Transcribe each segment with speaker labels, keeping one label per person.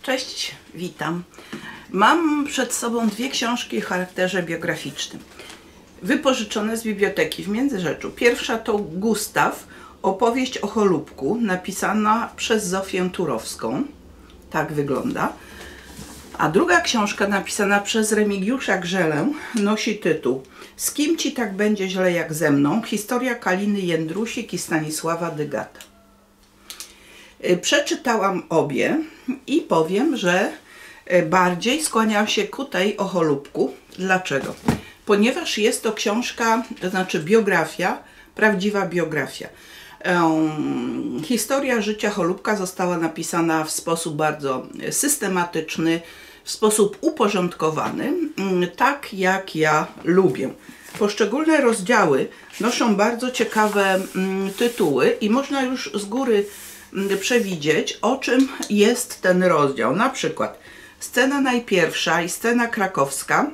Speaker 1: Cześć, witam. Mam przed sobą dwie książki o charakterze biograficznym, wypożyczone z biblioteki w Międzyrzeczu. Pierwsza to Gustaw, opowieść o Cholubku, napisana przez Zofię Turowską. Tak wygląda. A druga książka, napisana przez Remigiusza Grzelę, nosi tytuł Z kim ci tak będzie źle jak ze mną? Historia Kaliny Jędrusik i Stanisława Dygata. Przeczytałam obie i powiem, że bardziej skłaniałam się ku tej o Cholubku. Dlaczego? Ponieważ jest to książka, to znaczy biografia, prawdziwa biografia. Historia życia Cholubka została napisana w sposób bardzo systematyczny, w sposób uporządkowany, tak jak ja lubię. Poszczególne rozdziały noszą bardzo ciekawe tytuły i można już z góry przewidzieć, o czym jest ten rozdział. Na przykład scena najpierwsza i scena krakowska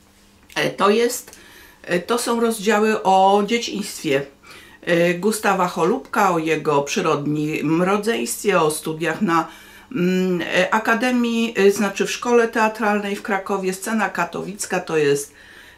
Speaker 1: to są rozdziały o dzieciństwie Gustawa Cholubka, o jego przyrodnim rodzeństwie, o studiach na Akademii, znaczy w Szkole Teatralnej w Krakowie. Scena katowicka to jest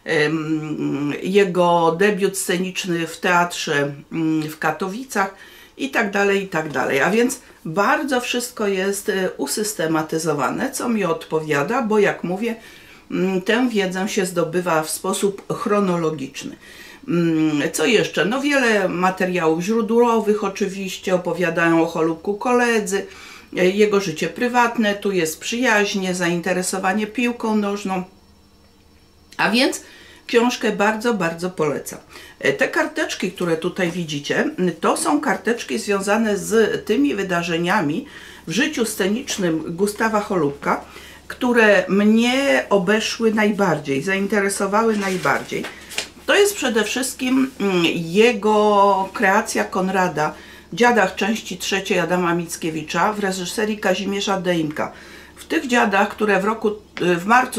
Speaker 1: jego debiut sceniczny w teatrze w Katowicach i tak dalej, i tak dalej. A więc bardzo wszystko jest usystematyzowane, co mi odpowiada, bo jak mówię, tę wiedzę się zdobywa w sposób chronologiczny. Co jeszcze? No wiele materiałów źródłowych oczywiście opowiadają o Cholubku koledzy, jego życie prywatne, tu jest przyjaźnie, zainteresowanie piłką nożną, a więc książkę bardzo, bardzo polecam. Te karteczki, które tutaj widzicie, to są karteczki związane z tymi wydarzeniami w życiu scenicznym Gustawa Cholubka, które mnie obeszły najbardziej, zainteresowały najbardziej. To jest przede wszystkim jego kreacja Konrada, Dziadach części trzeciej Adama Mickiewicza w reżyserii Kazimierza Deimka. W tych Dziadach, które w marcu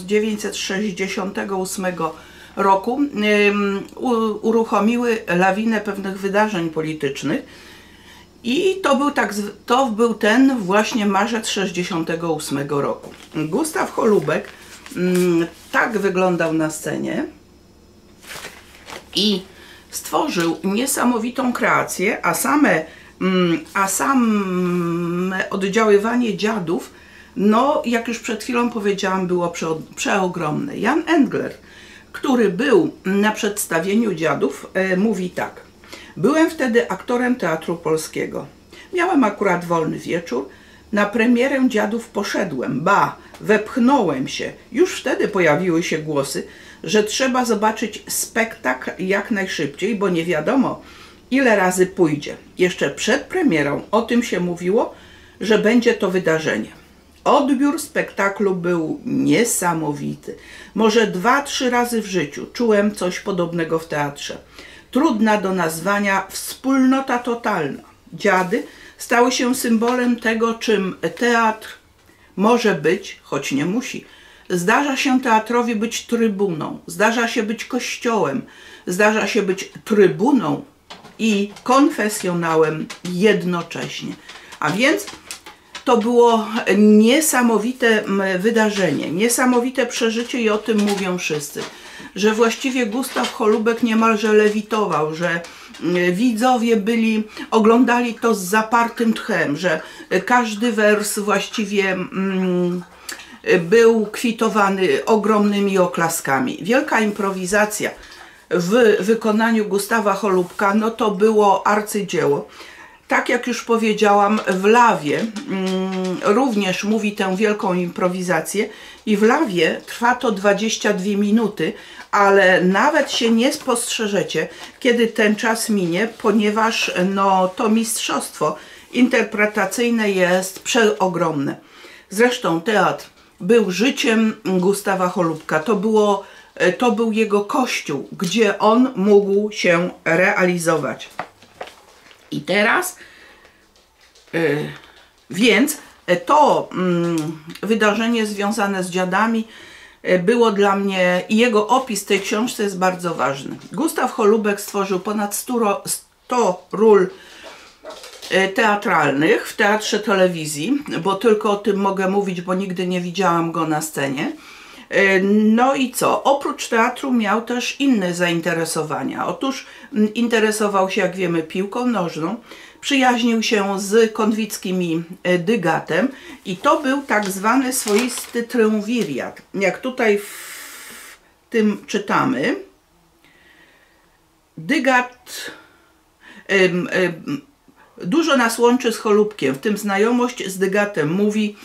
Speaker 1: 1968 roku uruchomiły lawinę pewnych wydarzeń politycznych i to był ten właśnie marzec 1968 roku. Gustaw Cholubek tak wyglądał na scenie i stworzył niesamowitą kreację, a same oddziaływanie dziadów, no jak już przed chwilą powiedziałam, było przeogromne. Jan Engler, który był na przedstawieniu dziadów, mówi tak: byłem wtedy aktorem Teatru Polskiego. Miałem akurat wolny wieczór. Na premierę dziadów poszedłem, wepchnąłem się. Już wtedy pojawiły się głosy, że trzeba zobaczyć spektakl jak najszybciej, bo nie wiadomo, ile razy pójdzie. Jeszcze przed premierą o tym się mówiło, że będzie to wydarzenie. Odbiór spektaklu był niesamowity. Może 2-3 razy w życiu czułem coś podobnego w teatrze. Trudna do nazwania wspólnota totalna. Dziady stały się symbolem tego, czym teatr może być, choć nie musi. Zdarza się teatrowi być trybuną, zdarza się być kościołem, zdarza się być trybuną i konfesjonałem jednocześnie. A więc to było niesamowite wydarzenie, niesamowite przeżycie i o tym mówią wszyscy. Że właściwie Gustaw Cholubek niemalże lewitował, że widzowie oglądali to z zapartym tchem, że każdy wers właściwie był kwitowany ogromnymi oklaskami. Wielka improwizacja w wykonaniu Gustawa Cholubka, no to było arcydzieło. Tak jak już powiedziałam, w Lawie również mówi tę wielką improwizację i w Lawie trwa to 22 minuty, ale nawet się nie spostrzeżecie, kiedy ten czas minie, ponieważ no, to mistrzostwo interpretacyjne jest przeogromne. Zresztą teatr był życiem Gustawa Cholubka. To był jego kościół, gdzie on mógł się realizować. I teraz, więc to wydarzenie związane z dziadami było dla mnie, i jego opis w tej książce jest bardzo ważny. Gustaw Cholubek stworzył ponad 100 ról teatralnych w Teatrze Telewizji, bo tylko o tym mogę mówić, bo nigdy nie widziałam go na scenie. No i co? Oprócz teatru miał też inne zainteresowania. Otóż interesował się, jak wiemy, piłką nożną, przyjaźnił się z Konwickim i Dygatem i to był tak zwany swoisty triumvirat. Jak tutaj w tym czytamy, Dygat dużo nas łączy z Cholubkiem, w tym znajomość z Dygatem, mówi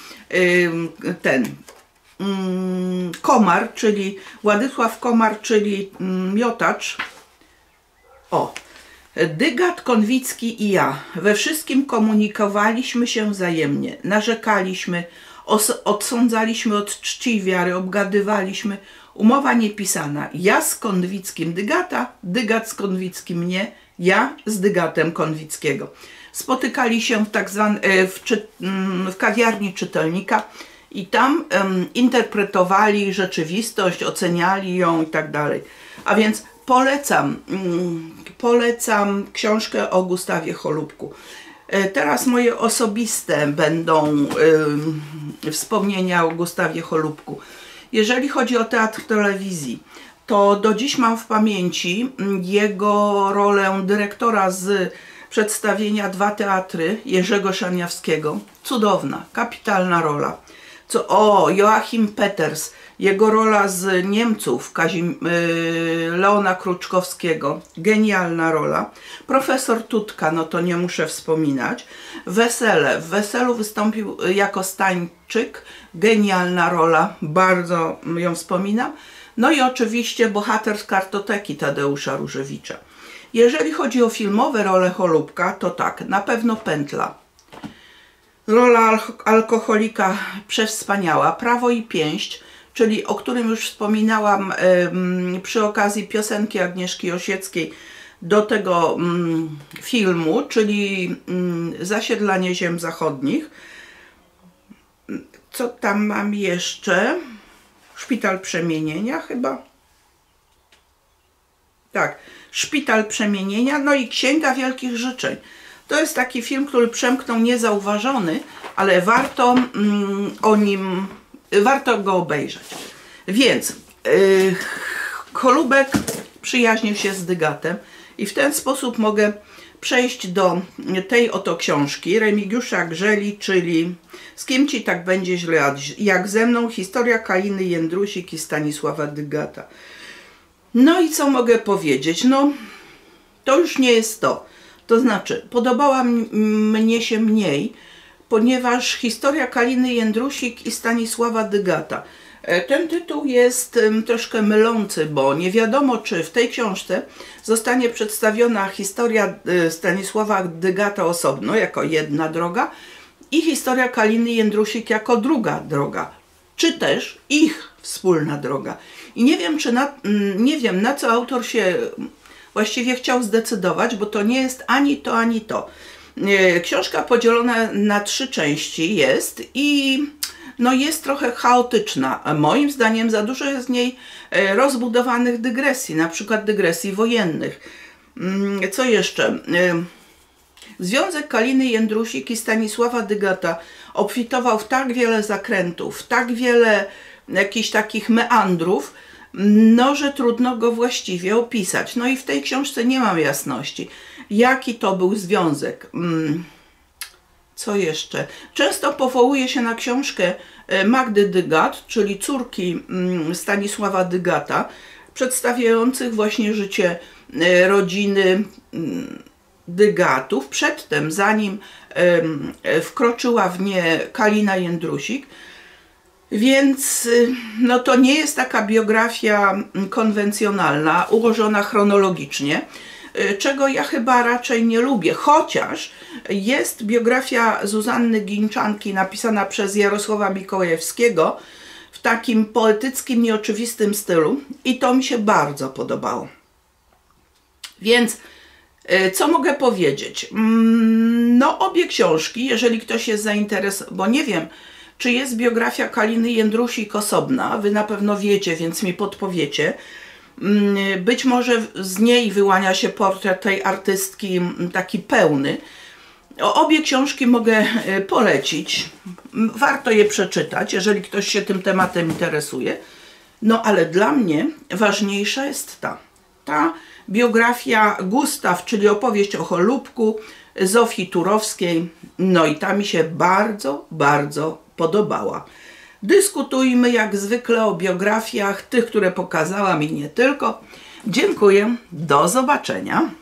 Speaker 1: Komar, czyli Władysław Komar, czyli miotacz. O, Dygat, Konwicki i ja we wszystkim komunikowaliśmy się wzajemnie, narzekaliśmy, odsądzaliśmy od czci i wiary, obgadywaliśmy. Umowa niepisana. Ja z Konwickim Dygata, Dygat z Konwickim mnie, ja z Dygatem Konwickiego. Spotykali się w kawiarni czytelnika i tam interpretowali rzeczywistość, oceniali ją i tak dalej. A więc polecam książkę o Gustawie Cholubku. Teraz moje osobiste będą wspomnienia o Gustawie Cholubku. Jeżeli chodzi o Teatr Telewizji, to do dziś mam w pamięci jego rolę dyrektora z przedstawienia Dwa teatry Jerzego Szaniawskiego. Cudowna, kapitalna rola. Joachim Peters, jego rola z Niemców, Leona Kruczkowskiego, genialna rola. Profesor Tutka, no to nie muszę wspominać. Wesele, w Weselu wystąpił jako Stańczyk, genialna rola, bardzo ją wspominam. No i oczywiście bohater z Kartoteki Tadeusza Różewicza. Jeżeli chodzi o filmowe role Cholubka, to tak, na pewno Pętla. Rola alkoholika przewspaniała. Prawo i pięść, czyli o którym już wspominałam przy okazji piosenki Agnieszki Osieckiej do tego filmu, czyli Zasiedlanie ziem zachodnich. Co tam mam jeszcze? Szpital Przemienienia chyba? Tak, Szpital Przemienienia, no i Księga Wielkich Życzeń. To jest taki film, który przemknął niezauważony, ale warto go obejrzeć. Więc Cholubek przyjaźnił się z Dygatem i w ten sposób mogę przejść do tej oto książki Remigiusza Grzeli, czyli Z kim ci tak będzie źle jak ze mną? Historia Kaliny Jędrusik i Stanisława Dygata. No i co mogę powiedzieć? No, to już nie jest to. To znaczy, podobała mnie się mniej, ponieważ Historia Kaliny Jędrusik i Stanisława Dygata. Ten tytuł jest troszkę mylący, bo nie wiadomo, czy w tej książce zostanie przedstawiona historia Stanisława Dygata osobno, jako jedna droga, i historia Kaliny Jędrusik jako druga droga, czy też ich wspólna droga. I nie wiem, na co autor się właściwie chciał zdecydować, bo to nie jest ani to, ani to. Książka podzielona na 3 części jest i no jest trochę chaotyczna. Moim zdaniem za dużo jest w niej rozbudowanych dygresji, na przykład dygresji wojennych. Co jeszcze? Związek Kaliny Jędrusik i Stanisława Dygata obfitował w tak wiele zakrętów, w tak wiele jakichś takich meandrów, no, że trudno go właściwie opisać. No i w tej książce nie mam jasności, jaki to był związek. Co jeszcze? Często powołuje się na książkę Magdy Dygat, czyli córki Stanisława Dygata, przedstawiających właśnie życie rodziny Dygatów. Przedtem, zanim wkroczyła w nie Kalina Jędrusik. Więc no, to nie jest taka biografia konwencjonalna, ułożona chronologicznie, czego ja chyba raczej nie lubię, chociaż jest biografia Zuzanny Ginczanki napisana przez Jarosława Mikołajewskiego w takim poetyckim, nieoczywistym stylu i to mi się bardzo podobało. Więc co mogę powiedzieć? No, obie książki, jeżeli ktoś jest zainteresowany, bo nie wiem, czy jest biografia Kaliny Jędrusik osobna, wy na pewno wiecie, więc mi podpowiecie. Być może z niej wyłania się portret tej artystki taki pełny. Obie książki mogę polecić. Warto je przeczytać, jeżeli ktoś się tym tematem interesuje. No ale dla mnie ważniejsza jest ta biografia Gustaw, czyli opowieść o Holubku Zofii Turowskiej. No i ta mi się bardzo, bardzo podobała. Dyskutujmy jak zwykle o biografiach, tych, które pokazałam i nie tylko. Dziękuję, do zobaczenia.